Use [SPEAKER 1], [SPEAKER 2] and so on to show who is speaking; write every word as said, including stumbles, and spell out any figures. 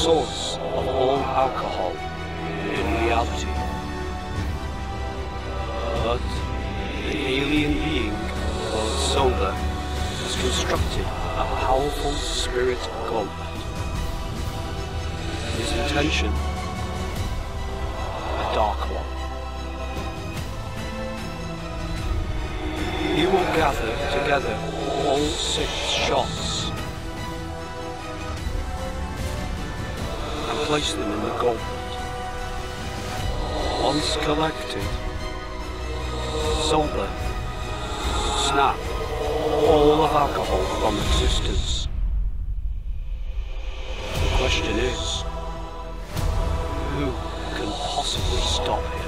[SPEAKER 1] source of all alcohol in reality. But the alien being called Solar has constructed a powerful spirit gauntlet. His intention, a dark one. He will gather together all six shots and place them in the gauntlet. Once collected, Solar will snap all of alcohol from existence. The question is, who can possibly stop him?